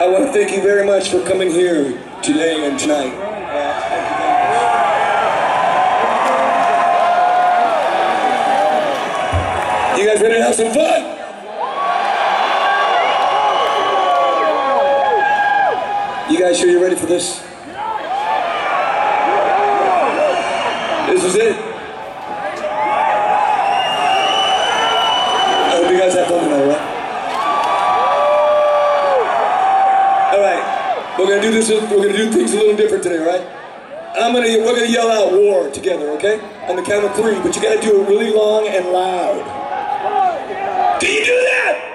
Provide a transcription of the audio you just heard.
I want to thank you very much for coming here today and tonight. You guys ready to have some fun? You guys sure you're ready for this? This is it. I hope you guys have fun tonight, right? Alright, we're gonna do this, we're gonna do things a little different today, right? We're gonna yell out war together, okay? On the count of 3, but you gotta do it really long and loud. Can you do that?